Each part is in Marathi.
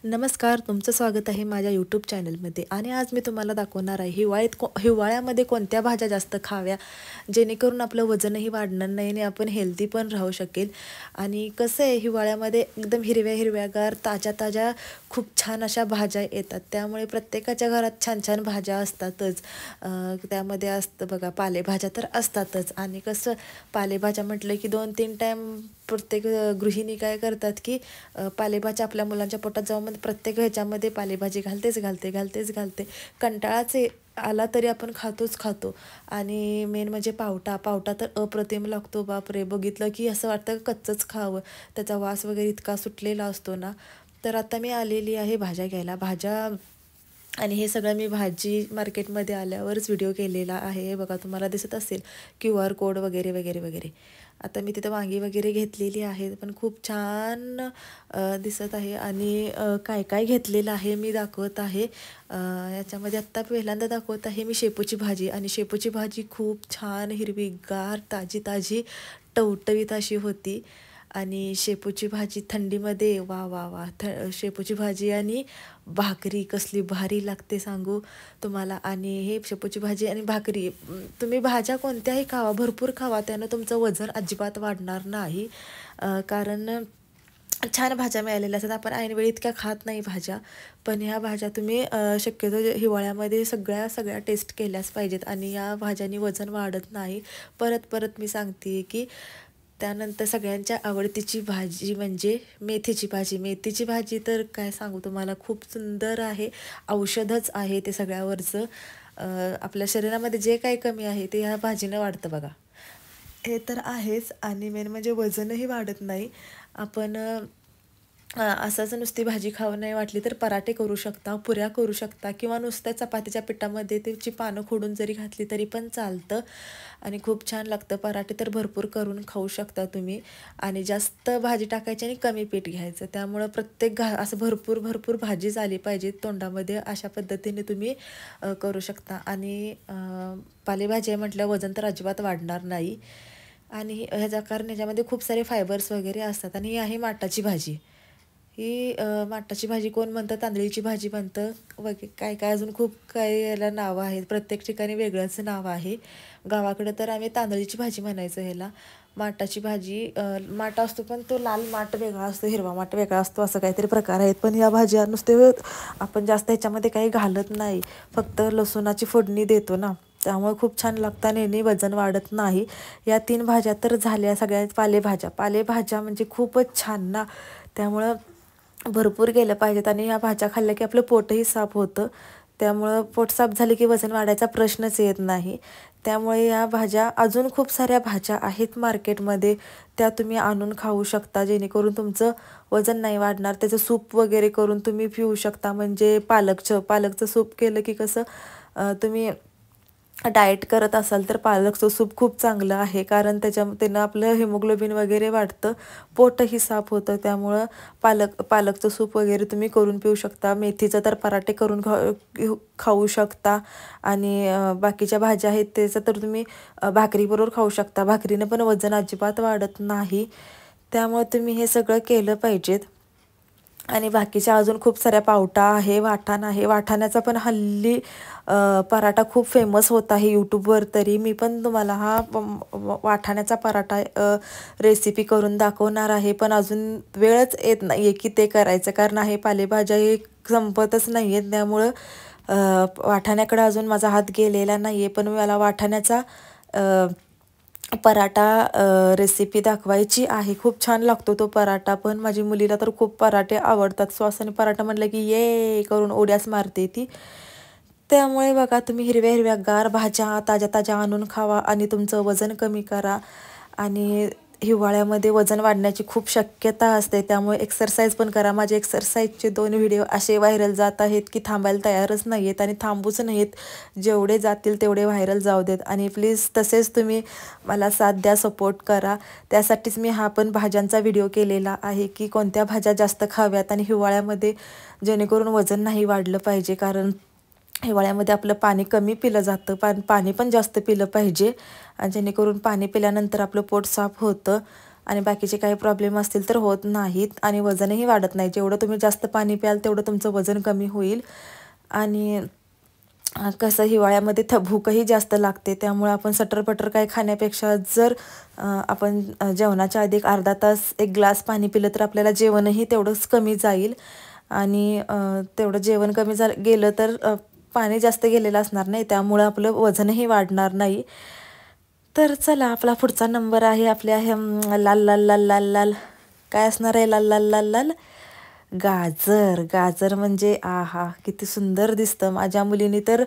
नमस्कार, तुमचं स्वागत आहे माझ्या यूट्यूब चॅनलमध्ये. आणि आज मी तुम्हाला दाखवणार आहे हिवाळ्यामध्ये कोणत्या भाज्या जास्त खाव्या, जेणेकरून आपलं वजनही वाढणार नाही आणि आपण हेल्दी पण राहू शकेल. आणि कसं आहे, हिवाळ्यामध्ये एकदम हिरव्या हिरव्यागार ताज्या ताज्या खूप छान अशा भाज्या येतात, त्यामुळे प्रत्येकाच्या घरात छान छान भाज्या असतातच. त्यामध्ये असतं बघा, पालेभाज्या तर असतातच. आणि कसं, पालेभाज्या म्हटलं की 2-3 टाईम प्रत्येक गृहिणी काय करतात की पालेभाज्या आपल्या मुलांच्या पोटात जाऊन प्रत्येक ह्याच्यामध्ये पालेभाजी घालते. कंटाळाच आला तरी आपण खातो. आणि मेन म्हणजे पावटा तर अप्रतिम लागतो. बापरे, बघितलं की असं वाटतं कच्चंच खावं, त्याचा वास वगैरे इतका सुटलेला असतो ना. तर आता मी आलेली आहे भाज्या घ्यायला. आणि हे सगळं मी भाजी मार्केटमध्ये आल्यावरच व्हिडिओ केलेला आहे. बघा, तुम्हाला दिसत असेल QR कोड वगैरे वगैरे वगैरे. आता मी तिथं वांगी वगैरे घेतलेली आहे, पण खूप छान दिसत आहे. आणि काय काय घेतलेलं आहे मी दाखवत आहे. याच्यामध्ये आत्ता पहिल्यांदा दाखवत आहे मी शेपूची भाजी. आणि शेपूची भाजी खूप छान हिरवीगार ताजी ताजी टवटवीत अशी होती. आणि शेपूची भाजी थंडीमध्ये वा वा वा, शेपूची भाजी आणि भाकरी कसली भारी लागते सांगू तुम्हाला. आणि हे शेपूची भाजी आणि भाकरी, तुम्ही भाज्या कोणत्याही खावा, भरपूर खावा, त्यानं तुमचं वजन अजिबात वाढणार नाही. कारण छान भाज्या मिळालेल्या असतात. आपण ऐनवेळी इतक्या खात नाही भाज्या, पण ह्या भाज्या तुम्ही शक्यतो हिवाळ्यामध्ये सगळ्या टेस्ट केल्याच पाहिजेत. आणि या भाज्यांनी वजन वाढत नाही. परत मी सांगते की त्यानंतर सगळ्यांच्या आवडतीची भाजी म्हणजे मेथीची भाजी. मेथीची भाजी तर काय सांगू तुम्हाला, खूप सुंदर आहे, औषधच आहे ते सगळ्यावरचं. आपल्या शरीरामध्ये जे काही कमी आहे ते ह्या भाजीनं वाढतं बघा, हे तर आहेच. आणि मेन म्हणजे वजनही वाढत नाही. आपण असंच नुसती भाजी खाऊ नाही वाटली तर पराठे करू शकता, पुऱ्या करू शकता, किंवा नुसत्या चपातीच्या पिठामध्ये त्याची पानं खोडून जरी घातली तरी पण चालतं आणि खूप छान लागतं. पराठे तर भरपूर करून खाऊ शकता तुम्ही. आणि जास्त भाजी टाकायची आणि कमी पीठ घ्यायचं, त्यामुळं प्रत्येक असं भरपूर भाजी झाली पाहिजे तोंडामध्ये, अशा पद्धतीने तुम्ही करू शकता. आणि पालेभाजी आहे म्हटलं, वजन तर अजिबात वाढणार नाही. आणि कारण ह्याच्यामध्ये खूप सारे फायबर्स वगैरे असतात. आणि ही आहे माटाची भाजी. ही माटाची भाजी कोण म्हणतं, तांदळीची भाजी म्हणतं काय काय, अजून खूप काही याला नावं आहेत, प्रत्येक ठिकाणी वेगळंच नाव आहे. गावाकडं तर आम्ही तांदळीची भाजी म्हणायचो ह्याला. माटाची भाजी, माठ असतो पण तो लाल माठ वेगळा असतो, हिरवा माठ वेगळा असतो, असं काहीतरी प्रकार आहेत. पण या भाज्या नुसते आपण जास्त ह्याच्यामध्ये काही घालत नाही, फक्त लसूणाची फोडणी देतो ना, त्यामुळे खूप छान लागतं आणि याने वजन वाढत नाही. या 3 भाज्या तर झाल्या सगळ्यात. पालेभाज्या म्हणजे खूपच छान ना, त्यामुळं भरपूर गेलं पाहिजेत. आणि या भाज्या खाल्ल्या की आपलं पोटही साफ होतं, त्यामुळं पोट साफ झाले की वजन वाढायचा प्रश्नच येत नाही. त्यामुळे या भाज्या, अजून खूप साऱ्या भाज्या आहेत मार्केटमध्ये, त्या तुम्ही आणून खाऊ शकता, जेणेकरून तुमचं वजन नाही वाढणार. त्याचं सूप वगैरे करून तुम्ही पिऊ शकता. म्हणजे पालकचं सूप केलं की कसं, तुम्ही डाएट करत असाल तर पालकचं सूप खूप चांगलं आहे, कारण त्यानं आपलं हिमोग्लोबिन वगैरे वाढतं, पोटही साफ होतं. त्यामुळं पालकचं सूप वगैरे तुम्ही करून पिऊ शकता. मेथीचं तर पराठे करून खाऊ शकता. आणि बाकीच्या भाज्या आहेत त्याचं तर तुम्ही भाकरीबरोबर खाऊ शकता. भाकरीनं पण वजन अजिबात वाढत नाही, त्यामुळे तुम्ही हे सगळं केलं पाहिजेत. आणि बाकीच्या अजून खूप साऱ्या, पावटा आहे, वाटाणा आहे. वाटाण्याचा पण हल्ली पराठा खूप फेमस होत आहे यूट्यूबवर. तरी मी पण तुम्हाला हा वाटाण्याचा पराठा रेसिपी करून दाखवणार आहे, पण अजून वेळच येत नाही आहे की ते करायचं, कारण आहे पालेभाज्या हे संपतच नाही आहेत. त्यामुळं वाटाण्याकडं अजून माझा हात गेलेला नाही आहे. पण मला वाटाण्याचा पराठा रेसिपी दाखवायची आहे. खूप छान लागतो तो पराठा पण. माझी मुलीला तर खूप पराठे आवडतात. श्वासाने पराठा म्हटलं की ये करून उड्यास मारते ती. त्यामुळे बघा, तुम्ही हिरव्या गार भाज्या ताज्या ताज्या आणून खावा आणि तुमचं वजन कमी करा. आणि हिवाळ्यामध्ये वजन वाढण्याची खूप शक्यता असते, त्यामुळे एक्सरसाइज पण करा. माझे एक्सरसाइजचे 2 व्हिडिओ असे व्हायरल जात आहेत की थांबायला तयारच नाही आहेत आणि थांबूच नाहीत. जेवढे जातील तेवढे व्हायरल जाऊ देत. आणि प्लीज तसेच तुम्ही मला साथ द्या, सपोर्ट करा. त्यासाठीच मी हा पण भाज्यांचा व्हिडिओ केलेला आहे की कोणत्या भाज्या जास्त खाव्यात आणि हिवाळ्यामध्ये, जेणेकरून वजन नाही वाढलं पाहिजे. कारण हिवाळ्यामध्ये आपलं पाणी कमी पिलं जातं, पाणी पण जास्त पिलं पाहिजे, आणि जेणेकरून पाणी पिल्यानंतर आपलं पोट साफ होतं. आणि बाकीचे काही प्रॉब्लेम असतील तर होत नाहीत आणि वजनही वाढत नाही. जेवढं तुम्ही जास्त पाणी प्याल तेवढं तुमचं वजन कमी होईल. आणि कसं हिवाळ्यामध्ये भूकही जास्त लागते, त्यामुळे आपण सटरपटर काय खाण्यापेक्षा जर आपण जेवणाच्या आधी एक अर्धा तास एक ग्लास पाणी पिलं तर आपल्याला जेवणही तेवढंच कमी जाईल. आणि तेवढं जेवण कमी गेलं तर पाणी जास्त गेलेलं असणार नाही, त्यामुळं आपलं वजनही वाढणार नाही. तर चला, आपला पुढचा नंबर आहे आपल्या लाल लाल लाल लाल लाल काय असणार आहे, लाल लाल लाल लाल गाजर. गाजर म्हणजे आहा, किती सुंदर दिसतं. माझ्या मुलीने तर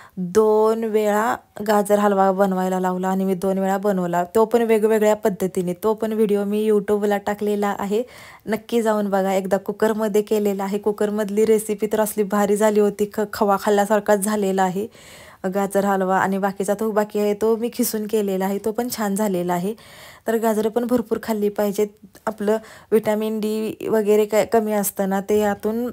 2 वेळा गाजर हलवा बनवायला लावला आणि मी 2 वेळा बनवला, तो पण वेगवेगळ्या पद्धतीने. तो पण व्हिडिओ मी यूट्यूबला टाकलेला आहे, नक्की जाऊन बघा. एकदा कुकरमध्ये केलेला आहे, कुकरमधली रेसिपी तर असली भारी झाली होती, खवा खाल्ल्यासारखाच झालेला आहे गाजर हलवा. आणि बाकीचा तो बाकी आहे तो मी खिसून केलेला आहे, तो पण छान झालेला आहे. तर गाजरं पण भरपूर खाल्ली पाहिजेत. आपलं विटॅमिन डी वगैरे काय कमी असतं ना, ते यातून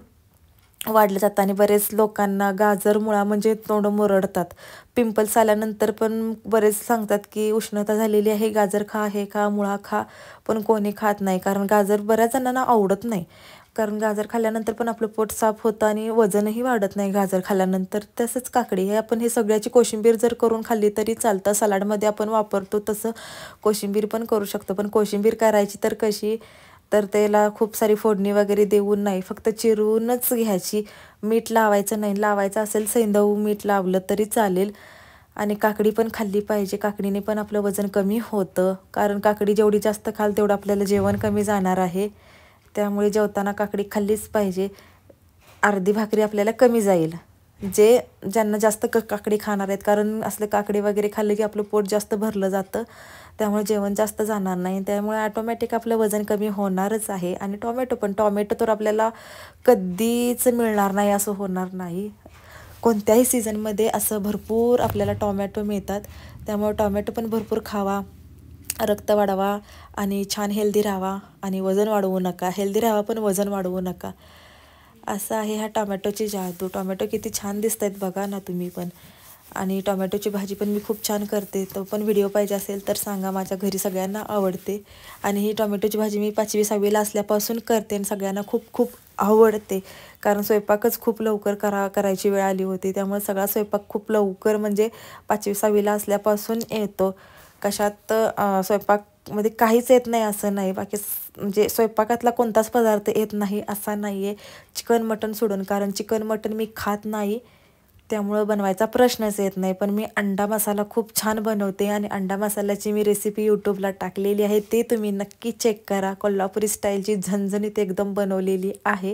वाढलं जातं. आणि बरेच लोकांना गाजर मुळा म्हणजे तोंड मुरडतात, पिंपल्स आल्यानंतर पण बरेच सांगतात की उष्णता झालेली आहे, गाजर खा, हे खा, मुळा खा. पण कोणी खात नाही, कारण गाजर बऱ्याच जणांना आवडत नाही. कारण गाजर खाल्ल्यानंतर पण आपलं पोट साफ होतं आणि वजनही वाढत नाही गाजर खाल्ल्यानंतर. तसंच काकडी हे आपण हे सगळ्याची कोशिंबीर जर करून खाल्ली तरी चालतं. सलाडमध्ये आपण वापरतो तसं कोशिंबीर पण करू शकतो. पण कोशिंबीर करायची तर कशी, तर त्याला खूप सारी फोडणी वगैरे देऊन नाही, फक्त चिरूनच घ्यायची. मीठ लावायचं नाही, लावायचं असेल सैंधव मीठ लावलं तरी चालेल. आणि काकडी पण खाल्ली पाहिजे, काकडीने पण आपलं वजन कमी होतं. कारण काकडी जेवढी जास्त खाल तेवढं आपल्याला जेवण कमी जाणार आहे, त्यामुळे जेवताना काकडी खाल्लीच पाहिजे. अर्धी भाकरी आपल्याला कमी जाईल, ज्यांना जास्त काकडी खाणार आहेत. कारण असले काकडी वगैरे खाल्ले की आपलं पोट जास्त भरलं जातं, त्यामुळे जेवण जास्त जाणार नाही. त्यामुळे ऑटोमॅटिक आपलं वजन कमी होणारच आहे. आणि टॉमॅटो तर आपल्याला कधीच मिळणार नाही असं होणार नाही. कोणत्याही सीझनमध्ये असं भरपूर आपल्याला टॉमॅटो मिळतात, त्यामुळे टॉमॅटो पण भरपूर खावा, रक्त वाढवा आणि छान हेल्दी राहावा. आणि वजन वाढवू नका, हेल्दी राहावा पण वजन वाढवू नका. असं आहे ह्या टॉमॅटोची जादू. टॉमॅटो किती छान दिसत आहेत बघा ना तुम्ही पण. आणि टॉमॅटोची भाजी पण मी खूप छान करते, तो पण व्हिडिओ पाहिजे असेल तर सांगा, माझ्या घरी सगळ्यांना आवडते. आणि ही टॉमॅटोची भाजी मी 5वी-6वीला असल्यापासून करते आणि सगळ्यांना खूप खूप आवडते. कारण स्वयंपाकच खूप लवकर करायची वेळ आली होती, त्यामुळे सगळा स्वयंपाक खूप लवकर म्हणजे 5वी-6वीला असल्यापासून येतो. कशात स्वयंपाकमध्ये काहीच येत नाही असं नाही, बाकी म्हणजे स्वयंपाकातला कोणताच पदार्थ येत नाही असा नाही आहे, चिकन मटण सोडून. कारण चिकन मटण मी खात नाही, त्यामुळं बनवायचा प्रश्नच येत नाही. पण मी अंडा मसाला खूप छान बनवते आणि अंडा मसाल्याची मी रेसिपी यूट्यूबला टाकलेली आहे, ते तुम्ही नक्की चेक करा. कोल्हापुरी स्टाईलची झणझणीत एकदम बनवलेली आहे.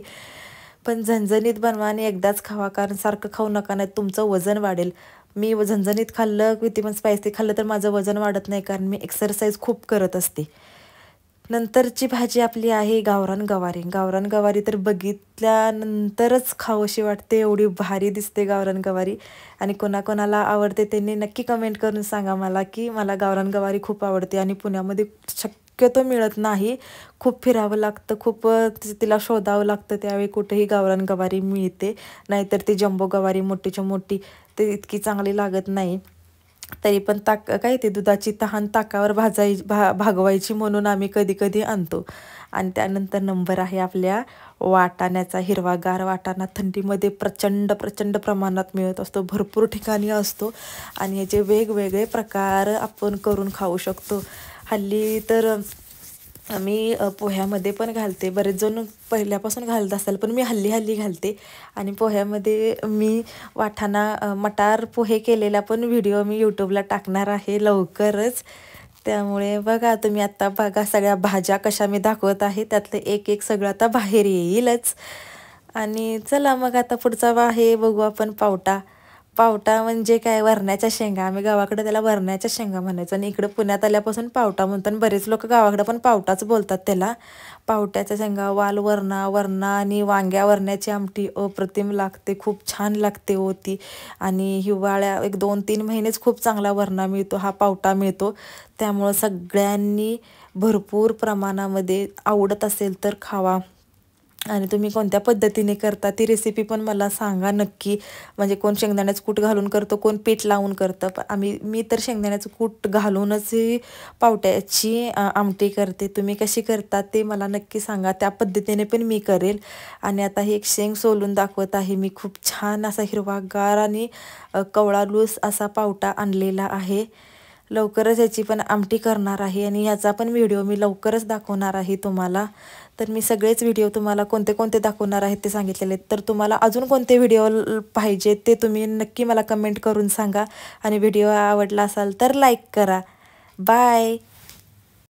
पण झणझणीत बनवा आणि एकदाच खावा, कारण सारखं खाऊ नका, नाही तुमचं वजन वाढेल. मी झणझणीत खाल्लं, किती पण स्पायसी खाल्लं तर माझं वजन वाढत नाही, कारण मी एक्सरसाइज खूप करत असते. नंतरची भाजी आपली आहे गावरान गवारी. गावरान गवारी तर बघितल्यानंतरच खावंशी वाटते, एवढी भारी दिसते गावरान गवारी. आणि कोणाकोणाला आवडते त्यांनी नक्की कमेंट करून सांगा मला, की मला गावरान गवारी खूप आवडते. आणि पुण्यामध्ये शक्यतो मिळत नाही, खूप फिरावं लागतं, खूप तिला शोधावं लागतं, त्यावेळी कुठेही गावरान गवारी मिळते. नाहीतर ती जम्बो गवारी मोठीच्या मोठी, ते इतकी चांगली लागत नाही. तरी पण काय ते दुधाची तहान ताकावर भागवायची म्हणून आम्ही कधी कधी आणतो. आणि त्यानंतर नंबर आहे आपल्या वाटाण्याचा. हिरवागार वाटाणा थंडीमध्ये प्रचंड प्रचंड प्रमाणात मिळत असतो, भरपूर ठिकाणी असतो. आणि याचे वेगवेगळे प्रकार आपण करून खाऊ शकतो. हल्ली तर मी पोह्यामध्ये पण घालते, बरेच जण पहिल्यापासून घालत असाल, पण मी हल्ली हल्ली घालते. आणि पोह्यामध्ये मी वाटाणा मटार पोहे केलेला पण व्हिडिओ मी यूट्यूबला टाकणार आहे लवकरच. त्यामुळे बघा तुम्ही, आत्ता बघा सगळ्या भाज्या कशा मी दाखवत आहे, त्यातलं एक एक सगळं आता बाहेर येईलच. आणि चला मग आता पुढचा आहे बघू आपण पावटा. पावटा म्हणजे काय, वरण्याच्या शेंगा. आम्ही गावाकडे त्याला वरण्याच्या शेंगा म्हणायचो आणि इकडं पुण्यात आल्यापासून पावटा म्हणतो. आणि बरेच लोक गावाकडे पण पावटाच बोलतात त्याला. पावट्याच्या शेंगा, वरणा आणि वरण्याची आमटी अप्रतिम लागते, खूप छान लागते होती. आणि हिवाळ्या 1-2-3 महिनेच खूप चांगला वरणा मिळतो, हा पावटा मिळतो. त्यामुळं सगळ्यांनी भरपूर प्रमाणामध्ये आवडत असेल तर खावा. आणि तुम्ही कोणत्या पद्धतीने करता ती रेसिपी पण मला सांगा नक्की. म्हणजे कोण शेंगदाण्याचं कूट घालून करतं, कोण पीठ लावून करतं. मी तर शेंगदाण्याचं कूट घालूनच ही पावट्याची आमटी करते. तुम्ही कशी करता ते मला नक्की सांगा. त्या पद्धतीने पण मी करेल. आणि आता ही एक शेंग सोलून दाखवत आहे मी. खूप छान असा हिरवागार आणि कवळालूस असा पावटा आणलेला आहे. लवकरच याची पण आमटी करणार आहे आणि ह्याचा पण व्हिडिओ मी लवकरच दाखवणार आहे तुम्हाला. तर मी सगळेच व्हिडिओ तुम्हाला कोणते कोणते दाखवणार आहेत ते सांगितलेले आहेत. तर तुम्हाला अजून कोणते व्हिडिओ पाहिजेत ते तुम्ही नक्की मला कमेंट करून सांगा. आणि व्हिडिओ आवडला असाल तर लाईक करा. बाय.